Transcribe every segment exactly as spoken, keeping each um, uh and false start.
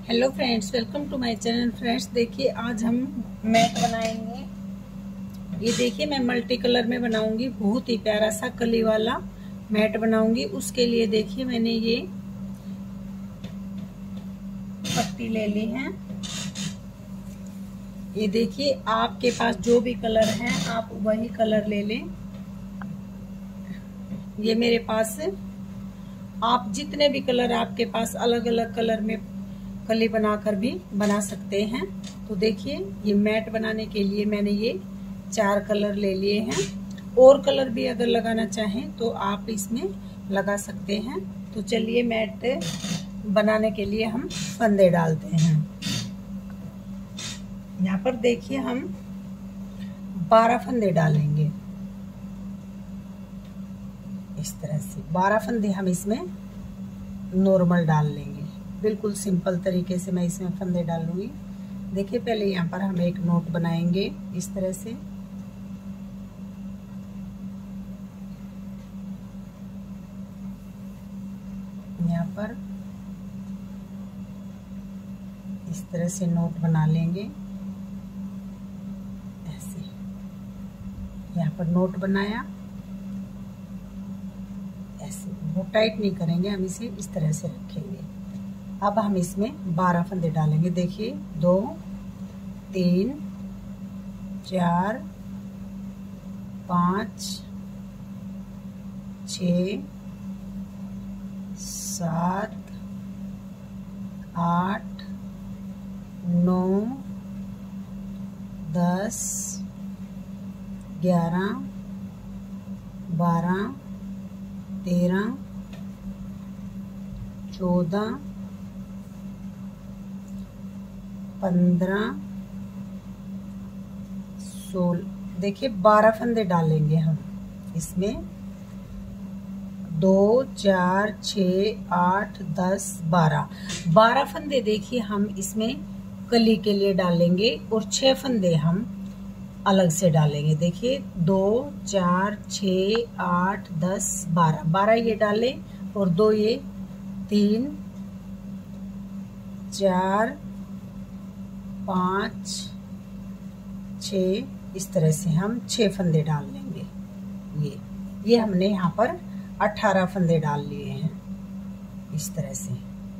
Hello friends, welcome to my channel. Friends देखिए, आज हम मैट बनाएंगे। ये देखिए, मैं मल्टी कलर में बनाऊंगी। बहुत ही प्यारा सा कली वाला मैट बनाऊंगी। उसके लिए देखिए, मैंने ये पत्ती ले ली है। ये देखिए, आपके पास जो भी कलर है आप वही कलर ले लें। ये मेरे पास, आप जितने भी कलर आपके पास अलग अलग कलर में कली बनाकर भी बना सकते हैं। तो देखिए, ये मैट बनाने के लिए मैंने ये चार कलर ले लिए हैं। और कलर भी अगर लगाना चाहें तो आप इसमें लगा सकते हैं। तो चलिए, मैट बनाने के लिए हम फंदे डालते हैं। यहाँ पर देखिए, हम बारह फंदे डालेंगे। इस तरह से बारह फंदे हम इसमें नॉर्मल डाल लेंगे। बिल्कुल सिंपल तरीके से मैं इसमें फंदे डालूंगी। देखिए, पहले यहाँ पर हम एक नोट बनाएंगे इस तरह से। यहाँ पर इस तरह से नोट बना लेंगे ऐसे। यहाँ पर नोट बनाया ऐसे, वो टाइट नहीं करेंगे, हम इसे इस तरह से रखेंगे। अब हम इसमें बारह फंदे डालेंगे। देखिए, दो, तीन, चार, पाँच, छ, सात, आठ, नौ, दस, ग्यारह, बारह, तेरह, चौदह, पंद्रह, सोलह। देखिए, बारह फंदे डालेंगे हम इसमें। दो, चार, छ, आठ, दस, बारह। बारह फंदे देखिए हम इसमें कली के लिए डालेंगे और छह फंदे हम अलग से डालेंगे। देखिए, दो, चार, छ, आठ, दस, बारह। बारह ये डालें और दो ये, तीन, चार, पाँच, छ, इस तरह से हम छह फंदे डाल लेंगे। ये ये हमने यहाँ पर अठारह फंदे डाल लिए हैं इस तरह से।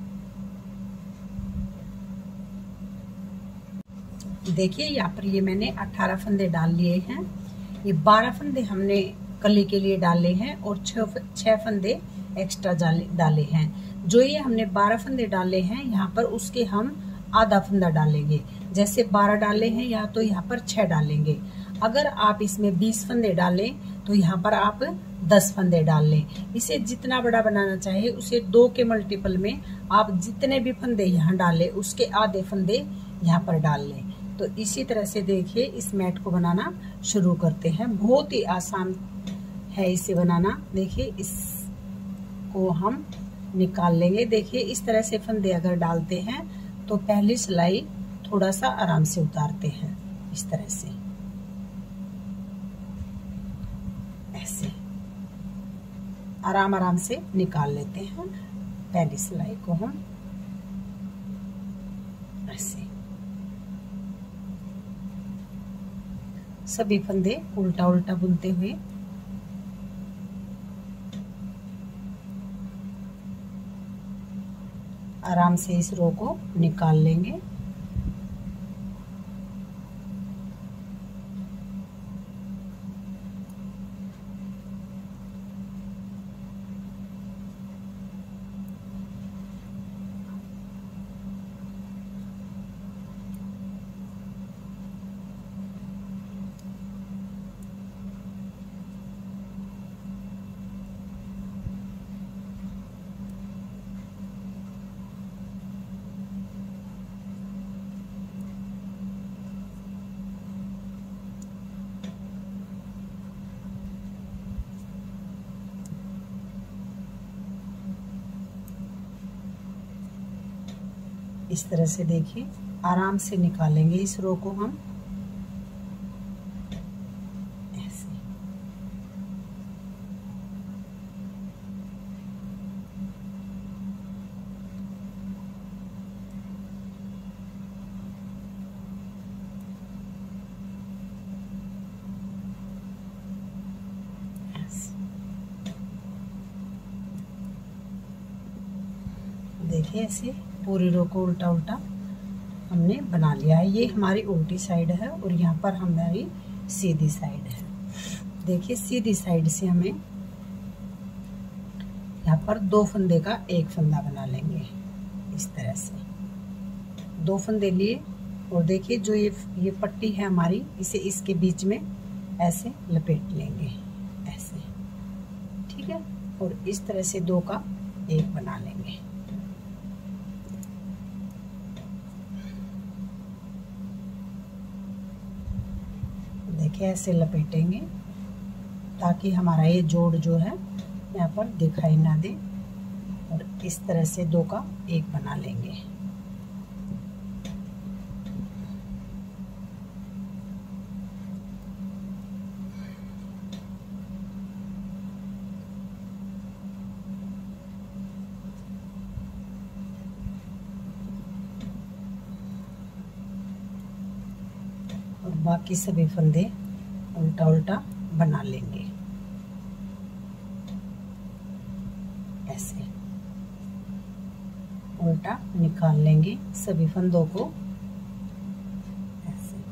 देखिए, यहाँ पर ये मैंने अठारह फंदे डाल लिए हैं। ये बारह फंदे हमने कली के लिए डाले हैं और छह छह फंदे एक्स्ट्रा डाले हैं। जो ये हमने बारह फंदे डाले हैं, यहाँ पर उसके हम आधा फंदा डालेंगे। जैसे बारह डाले हैं यहाँ, तो यहाँ पर छह डालेंगे। अगर आप इसमें बीस फंदे डालें तो यहाँ पर आप दस फंदे डाल लें। इसे जितना बड़ा बनाना चाहे उसे दो के मल्टीपल में आप जितने भी फंदे यहाँ डालें उसके आधे फंदे यहाँ पर डाल लें। तो इसी तरह से देखिए, इस मैट को बनाना शुरू करते हैं। बहुत ही आसान है इसे बनाना। देखिए, इसको हम निकाल लेंगे। देखिए, इस तरह से फंदे अगर डालते हैं तो पहली सिलाई थोड़ा सा आराम से उतारते हैं इस तरह से, ऐसे आराम आराम से निकाल लेते हैं पहली सिलाई को हम ऐसे। सभी फंदे उल्टा उल्टा बुनते हुए आराम से इस रो को निकाल लेंगे। इस तरह से देखिए, आराम से निकालेंगे इस रो को हम ऐसे। देखिए ऐसे पूरी रो को उल्टा उल्टा हमने बना लिया है। ये हमारी उल्टी साइड है और यहाँ पर हमारी सीधी साइड है। देखिए सीधी साइड से हमें यहाँ पर दो फंदे का एक फंदा बना लेंगे इस तरह से, दो फंदे लिए। और देखिए जो ये ये पट्टी है हमारी, इसे इसके बीच में ऐसे लपेट लेंगे ऐसे, ठीक है। और इस तरह से दो का एक बना लेंगे। देखिए ऐसे लपेटेंगे ताकि हमारा ये जोड़ जो है यहाँ पर दिखाई ना दे। और इस तरह से दो का एक बना लेंगे। और बाकी सभी फंदे उल्टा उल्टा बना लेंगे ऐसे, उल्टा निकाल लेंगे सभी फंदों को ऐसे।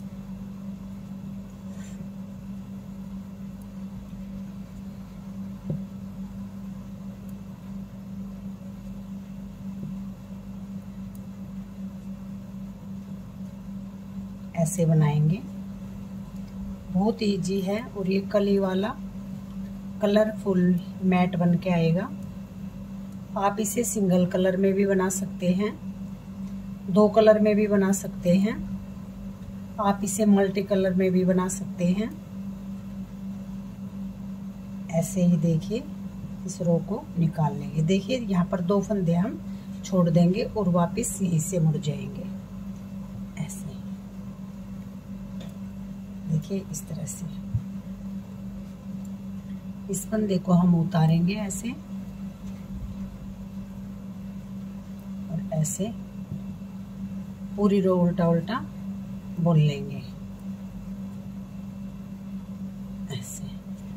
ऐसे बनाएंगे, बहुत इजी है। और ये कली वाला कलरफुल मैट बन के आएगा। आप इसे सिंगल कलर में भी बना सकते हैं, दो कलर में भी बना सकते हैं, आप इसे मल्टी कलर में भी बना सकते हैं। ऐसे ही देखिए इस रो को निकाल लेंगे। देखिए यहाँ पर दो फंदे हम छोड़ देंगे और वापस यहीं से मुड़ जाएंगे ऐसे। देखिए इस तरह से इस फंदे को हम उतारेंगे ऐसे और ऐसे पूरी रो उल्टा उल्टा बुन लेंगे ऐसे।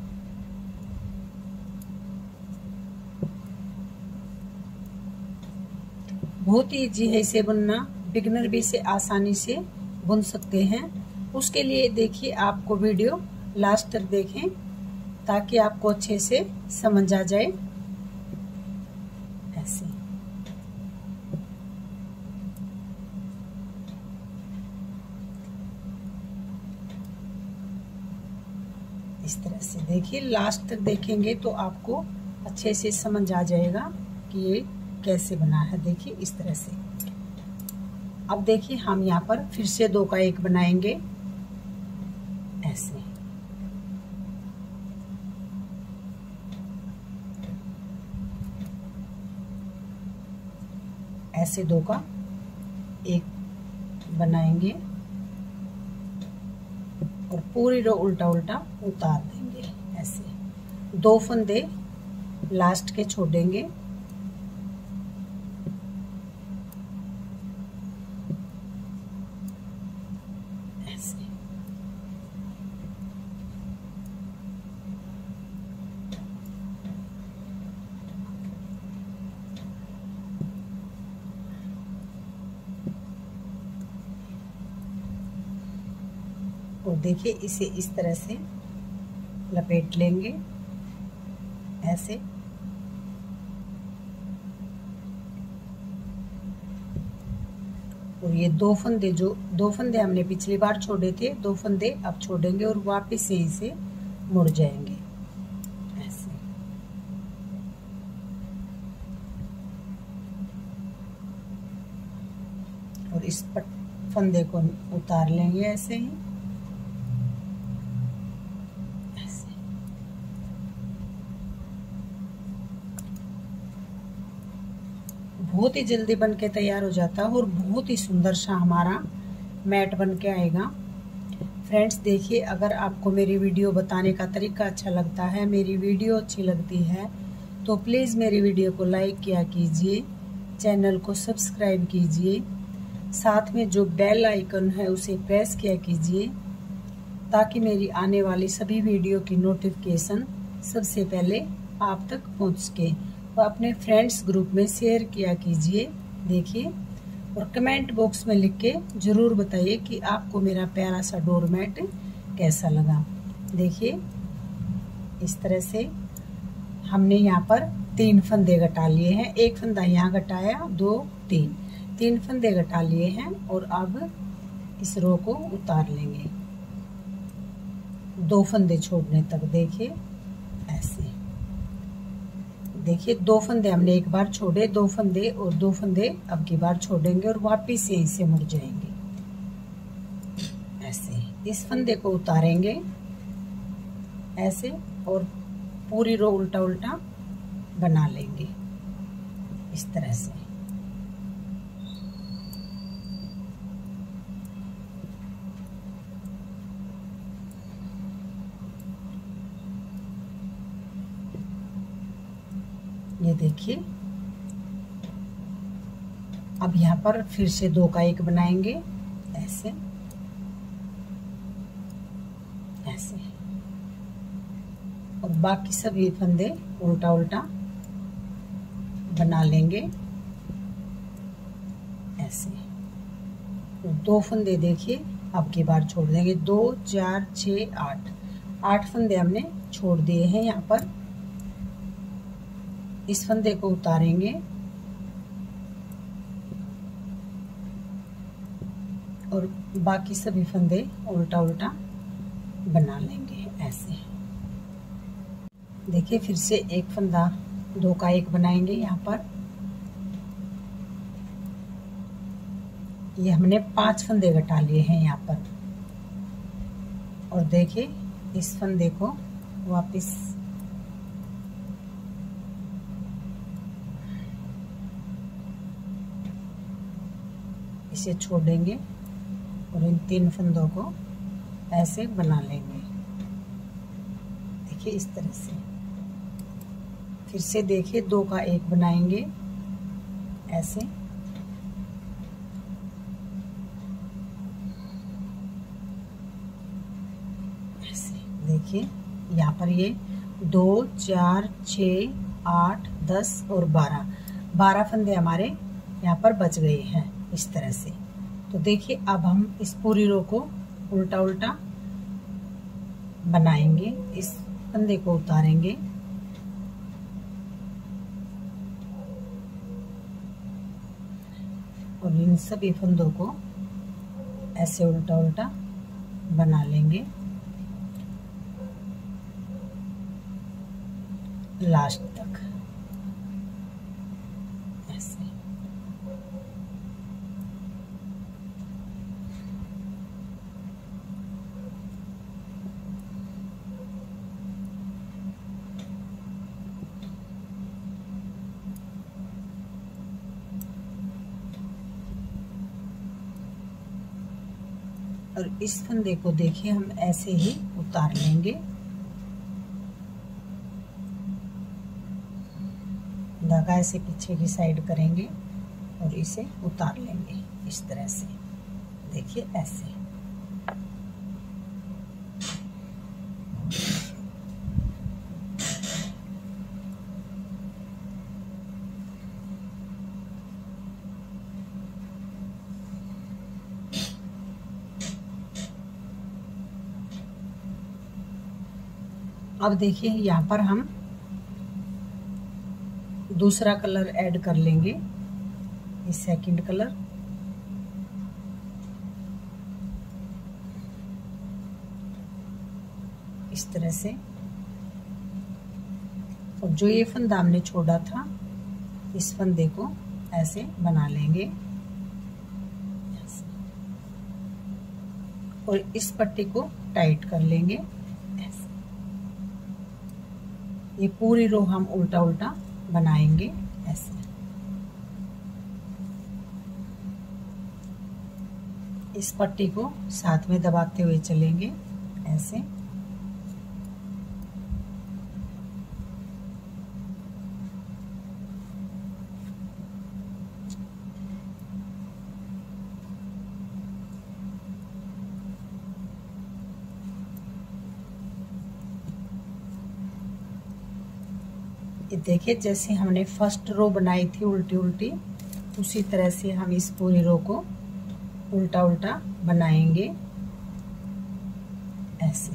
बहुत ही इजी है इसे बुनना, बिगिनर भी इसे आसानी से बुन सकते हैं। उसके लिए देखिए आपको वीडियो लास्ट तक देखें ताकि आपको अच्छे से समझ आ जाए ऐसे। इस तरह से देखिए लास्ट तक देखेंगे तो आपको अच्छे से समझ आ जाएगा कि ये कैसे बना है। देखिए इस तरह से। अब देखिए हम यहाँ पर फिर से दो का एक बनाएंगे ऐसे। ऐसे दो का एक बनाएंगे और पूरी रो उल्टा उल्टा उतार देंगे ऐसे। दो फंदे लास्ट के छोड़ेंगे ऐसे। और देखिए इसे इस तरह से लपेट लेंगे ऐसे। और ये दो फंदे जो दो फंदे हमने पिछली बार छोड़े थे, दो फंदे अब छोड़ेंगे और वापस यहीं से मुड़ जाएंगे ऐसे। और इस फंदे को उतार लेंगे ऐसे ही ऐसे। बहुत ही जल्दी बन के तैयार हो जाता है और बहुत ही सुंदर सा हमारा मैट बन के आएगा। फ्रेंड्स देखिए, अगर आपको मेरी वीडियो बताने का तरीका अच्छा लगता है, मेरी वीडियो अच्छी लगती है, तो प्लीज़ मेरी वीडियो को लाइक किया कीजिए, चैनल को सब्सक्राइब कीजिए, साथ में जो बेल आइकन है उसे प्रेस किया कीजिए ताकि मेरी आने वाली सभी वीडियो की नोटिफिकेशन सबसे पहले आप तक पहुंच सके। तो अपने फ्रेंड्स ग्रुप में शेयर किया कीजिए। देखिए, और कमेंट बॉक्स में लिख के ज़रूर बताइए कि आपको मेरा प्यारा सा डोरमेट कैसा लगा। देखिए, इस तरह से हमने यहाँ पर तीन फंदे घटा लिए हैं। एक फंदा यहाँ घटाया, दो तीन तीन फंदे घटा लिए हैं। और अब इस रो को उतार लेंगे दो फंदे छोड़ने तक। देखिए ऐसे, देखिए दो फंदे हमने एक बार छोड़े, दो फंदे और दो फंदे अब की बार छोड़ेंगे और वापिस यहीं से मुड़ जाएंगे ऐसे। इस फंदे को उतारेंगे ऐसे और पूरी रो उल्टा उल्टा बना लेंगे इस तरह से। ये देखिए, अब यहाँ पर फिर से दो का एक बनाएंगे ऐसे ऐसे, और बाकी सभी फंदे उल्टा उल्टा बना लेंगे ऐसे। तो दो फंदे देखिए अब की बार छोड़ देंगे, दो चार छ आठ आठ फंदे हमने छोड़ दिए हैं यहाँ पर। इस फंदे को उतारेंगे और बाकी सभी फंदे उल्टा उल्टा बना लेंगे ऐसे। देखिए, फिर से एक फंदा दो का एक बनाएंगे यहाँ पर। ये हमने पांच फंदे घटा लिए हैं यहाँ पर। और देखिए, इस फंदे को वापस इसे छोड़ेंगे और इन तीन फंदों को ऐसे बना लेंगे। देखिए इस तरह से। फिर से देखिए, दो का एक बनाएंगे ऐसे ऐसे। देखिए यहाँ पर ये दो चार छ आठ दस और बारह बारह फंदे हमारे यहाँ पर बच गए हैं इस तरह से। तो देखिए, अब हम इस पूरी रो को उल्टा उल्टा बनाएंगे। इस फंदे को उतारेंगे और इन सभी फंदों को ऐसे उल्टा उल्टा बना लेंगे लास्ट तक ऐसे। और इस फंदे को देखिए हम ऐसे ही उतार लेंगे, धागा ऐसे पीछे की साइड करेंगे और इसे उतार लेंगे इस तरह से। देखिए ऐसे। अब देखिए, यहाँ पर हम दूसरा कलर ऐड कर लेंगे, ये सेकंड कलर। इस तरह से। और जो ये फंदा हमने छोड़ा था, इस फंदे को ऐसे बना लेंगे और इस पट्टी को टाइट कर लेंगे ऐसे। ये पूरी रो हम उल्टा उल्टा बनाएंगे ऐसे। इस पट्टी को साथ में दबाते हुए चलेंगे ऐसे। ये देखिए जैसे हमने फर्स्ट रो बनाई थी उल्टी उल्टी, उसी तरह से हम इस पूरी रो को उल्टा उल्टा बनाएंगे ऐसे।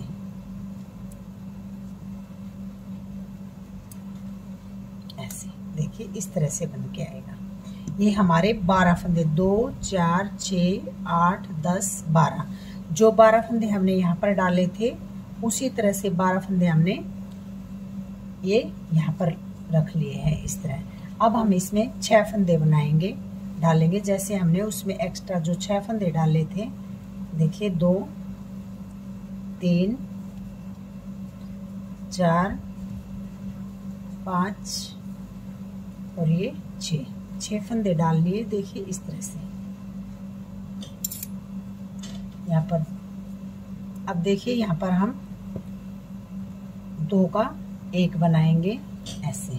ऐसे देखिए इस तरह से बन के आएगा। ये हमारे बारह फंदे, दो चार छ आठ दस बारह, जो बारह फंदे हमने यहाँ पर डाले थे उसी तरह से बारह फंदे हमने ये यहाँ पर रख लिए हैं इस तरह। अब हम इसमें छह फंदे बनाएंगे, डालेंगे, जैसे हमने उसमें एक्स्ट्रा जो छह फंदे डाले थे। देखिए दो तीन चार पाँच और ये छः छः फंदे डाल लिए। देखिए इस तरह से यहाँ पर। अब देखिए यहाँ पर हम दो का एक बनाएंगे ऐसे।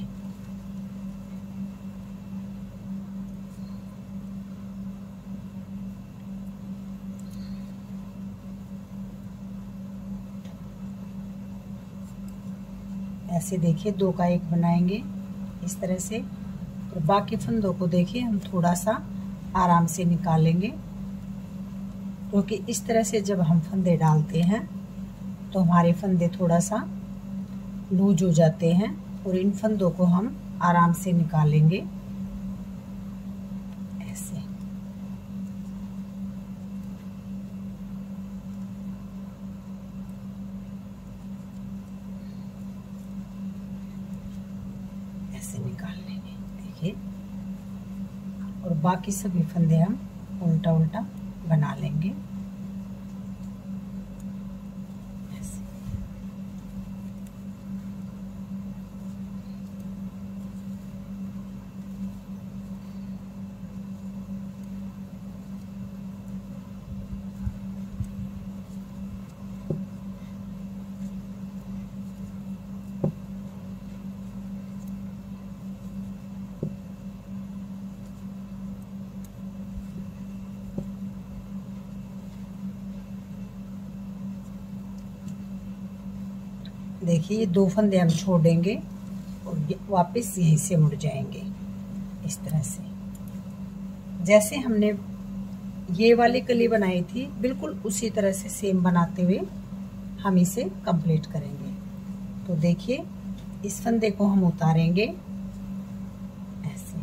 ऐसे देखिए दो का एक बनाएंगे इस तरह से। और बाकी फंदों को देखिए हम थोड़ा सा आराम से निकालेंगे, क्योंकि तो इस तरह से जब हम फंदे डालते हैं तो हमारे फंदे थोड़ा सा लूज हो जाते हैं, और इन फंदों को हम आराम से निकालेंगे ऐसे। ऐसे निकाल लेंगे देखिए। और बाकी सभी फंदे हम उल्टा उल्टा बना लेंगे ऐसे। देखिए ये दो फंदे हम छोड़ेंगे और वापस यहीं से मुड़ जाएंगे इस तरह से। जैसे हमने ये वाली कली बनाई थी बिल्कुल उसी तरह से सेम बनाते हुए हम इसे कंप्लीट करेंगे। तो देखिए इस फंदे को हम उतारेंगे ऐसे।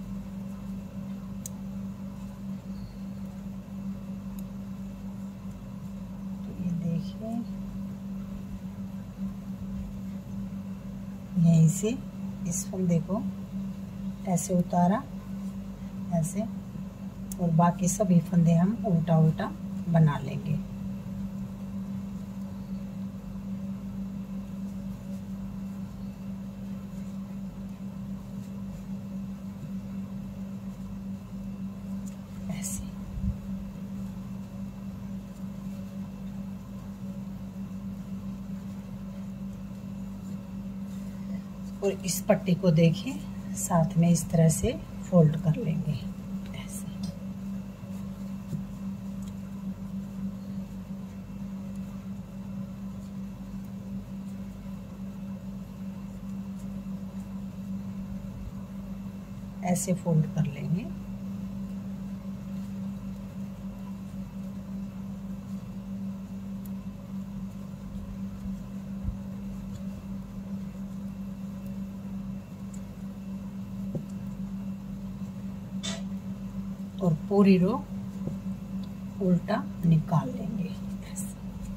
तो ये देखिए यहीं से इस फंदे को ऐसे उतारा ऐसे, और बाकी सभी फंदे हम उल्टा उल्टा बना लेंगे। ऐसे और इस पट्टी को देखिए साथ में इस तरह से फोल्ड कर लेंगे ऐसे। ऐसे फोल्ड कर लेंगे। और पूरी रो उल्टा निकाल लेंगे ऐसे।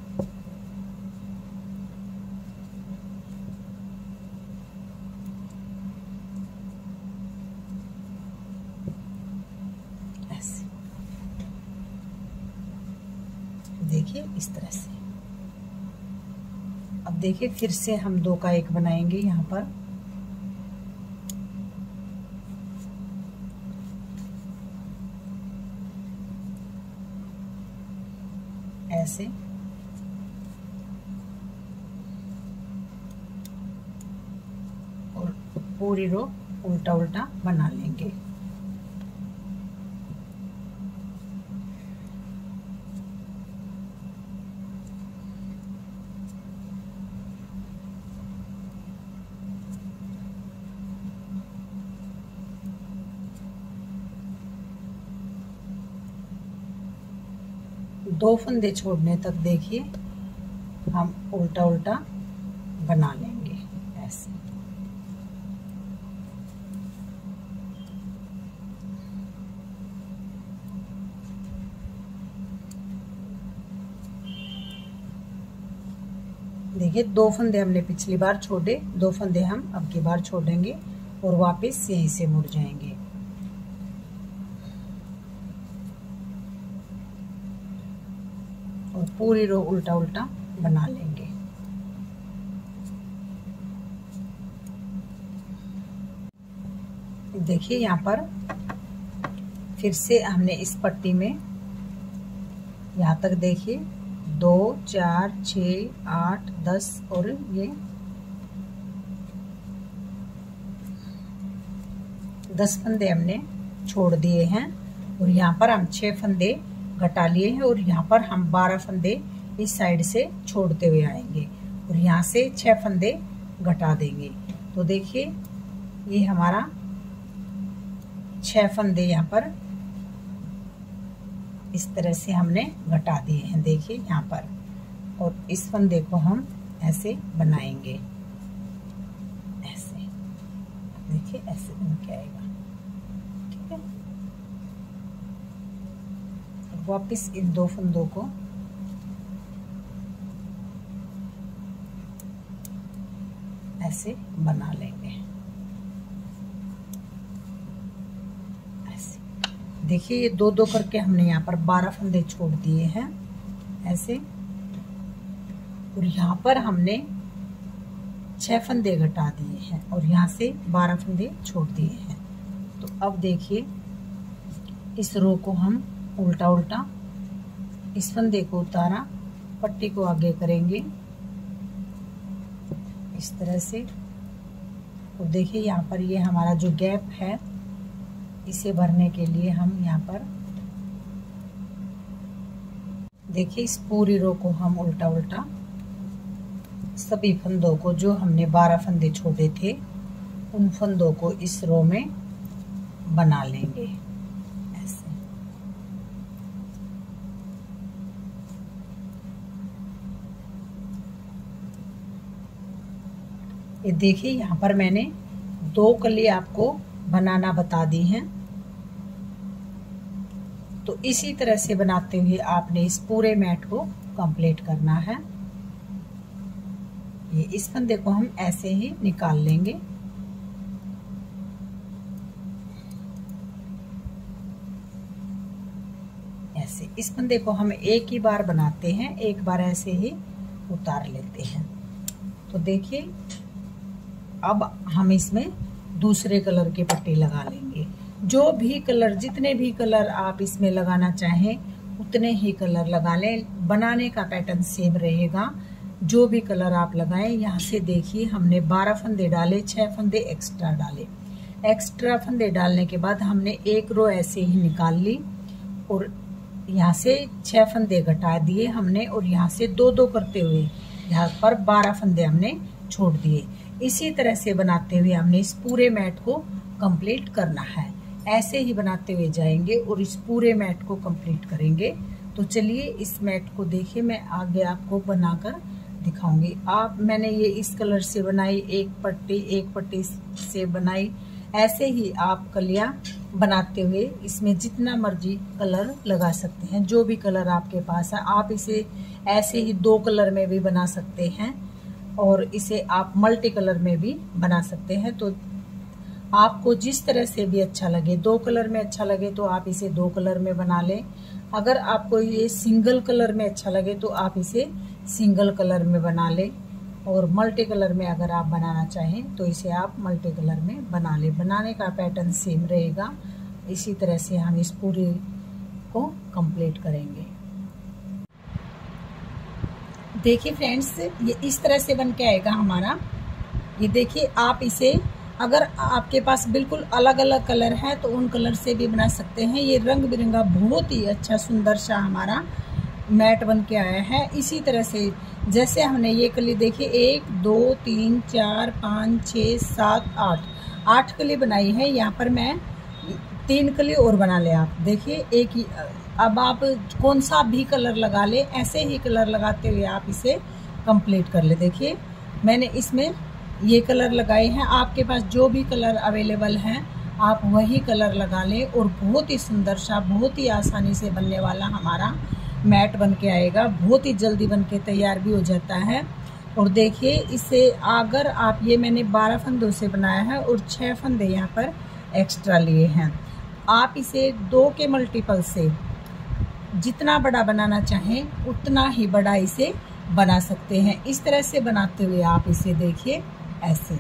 ऐसे देखिए इस तरह से। अब देखिए फिर से हम दो का एक बनाएंगे यहाँ पर। ऐसे और पूरी रो उल्टा उल्टा बना लेंगे। दो फंदे छोड़ने तक देखिए हम उल्टा उल्टा बना लेंगे ऐसे। देखिए दो फंदे हमने पिछली बार छोड़े, दो फंदे हम अब की बार छोड़ेंगे और वापस यहीं से मुड़ जाएंगे। और पूरी रो उल्टा उल्टा बना लेंगे। देखिए यहाँ पर फिर से हमने इस पट्टी में यहाँ तक देखिए दो चार छ आठ दस और ये दस फंदे हमने छोड़ दिए हैं और यहाँ पर हम छह फंदे घटा लिए हैं और यहाँ पर हम बारह फंदे इस साइड से छोड़ते हुए आएंगे और यहाँ से छह फंदे घटा देंगे। तो देखिए ये हमारा छह फंदे यहाँ पर इस तरह से हमने घटा दिए हैं। देखिए यहाँ पर, और इस फंदे को हम ऐसे बनाएंगे, ऐसे देखिए ऐसे बन के आएगा। ठीक है, वापस इन दो फंदों को ऐसे बना लेंगे। ऐसे देखिए ये दो दो करके हमने यहाँ पर बारह फंदे छोड़ दिए हैं ऐसे, और यहाँ पर हमने छह फंदे घटा दिए हैं और यहाँ से बारह फंदे छोड़ दिए हैं। तो अब देखिए इस रो को हम उल्टा उल्टा इस फंदे को उतारा, पट्टी को आगे करेंगे इस तरह से। और देखिए यहाँ पर ये हमारा जो गैप है इसे भरने के लिए हम यहाँ पर देखिए इस पूरी रो को हम उल्टा उल्टा सभी फंदों को, जो हमने बारह फंदे छोड़े थे उन फंदों को इस रो में बना लेंगे ऐसे। ये देखिए यहाँ पर मैंने दो कली आपको बनाना बता दी हैं। तो इसी तरह से बनाते हुए आपने इस पूरे मैट को कंप्लीट करना है। ये इस फंदे को हम ऐसे ही निकाल लेंगे। ऐसे इस फंदे को हम एक ही बार बनाते हैं, एक बार ऐसे ही उतार लेते हैं। तो देखिए अब हम इसमें दूसरे कलर की पट्टी लगा लेंगे। जो भी कलर, जितने भी कलर आप इसमें लगाना चाहें उतने ही कलर लगा लें। बनाने का पैटर्न सेम रहेगा। जो भी कलर आप लगाएं, यहाँ से देखिए हमने बारह फंदे डाले, छह फंदे एक्स्ट्रा डाले। एक्स्ट्रा फंदे डालने के बाद हमने एक रो ऐसे ही निकाल ली और यहाँ से छह फंदे घटा दिए हमने और यहाँ से दो दो करते हुए यहाँ पर बारह फंदे हमने छोड़ दिए। इसी तरह से बनाते हुए हमने इस पूरे मैट को कंप्लीट करना है। ऐसे ही बनाते हुए जाएंगे और इस पूरे मैट को कंप्लीट करेंगे। तो चलिए इस मैट को देखिए, मैं आगे आपको बनाकर दिखाऊंगी। आप मैंने ये इस कलर से बनाई, एक पट्टी एक पट्टी से बनाई। ऐसे ही आप कलियां बनाते हुए इसमें जितना मर्जी कलर लगा सकते हैं। जो भी कलर आपके पास है आप इसे ऐसे ही दो कलर में भी बना सकते हैं और इसे आप मल्टी कलर में भी बना सकते हैं। तो आपको जिस तरह से भी अच्छा लगे, दो कलर में अच्छा लगे तो आप इसे दो कलर में बना लें। अगर आपको ये सिंगल कलर में अच्छा लगे तो आप इसे सिंगल कलर में बना लें, और मल्टी कलर में अगर आप बनाना चाहें तो इसे आप मल्टी कलर में बना लें। बनाने का पैटर्न सेम रहेगा। इसी तरह से हम इस पूरी को कंप्लीट करेंगे। देखिए फ्रेंड्स, ये इस तरह से बन के आएगा हमारा। ये देखिए, आप इसे अगर आपके पास बिल्कुल अलग अलग कलर है तो उन कलर से भी बना सकते हैं। ये रंग बिरंगा बहुत ही अच्छा सुंदर सा हमारा मैट बन के आया है। इसी तरह से जैसे हमने ये कली देखिए, एक दो तीन चार पाँच छः सात आठ आठ कली बनाई है। यहाँ पर मैं तीन कली और बना ले। आप देखिए, एक ही अब आप कौन सा भी कलर लगा ले, ऐसे ही कलर लगाते हुए आप इसे कंप्लीट कर ले। देखिए मैंने इसमें ये कलर लगाए हैं, आपके पास जो भी कलर अवेलेबल हैं आप वही कलर लगा लें और बहुत ही सुंदर सा, बहुत ही आसानी से बनने वाला हमारा मैट बन के आएगा। बहुत ही जल्दी बन के तैयार भी हो जाता है। और देखिए इसे अगर आप, ये मैंने बारह फंदों से बनाया है और छः फंदे यहाँ पर एक्स्ट्रा लिए हैं। आप इसे दो के मल्टीपल से जितना बड़ा बनाना चाहें उतना ही बड़ा इसे बना सकते हैं। इस तरह से बनाते हुए आप इसे देखिए ऐसे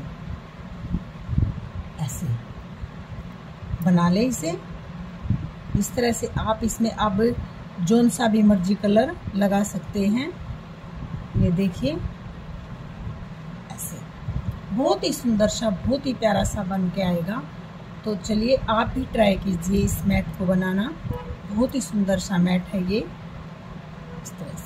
ऐसे बना ले इसे। इस तरह से आप इसमें अब जोन सा भी मर्जी कलर लगा सकते हैं। ये देखिए ऐसे बहुत ही सुंदर सा, बहुत ही प्यारा सा बन के आएगा। तो चलिए आप भी ट्राई कीजिए इस मैट को बनाना। बहुत ही सुंदर सा मैट है ये। इस तरह से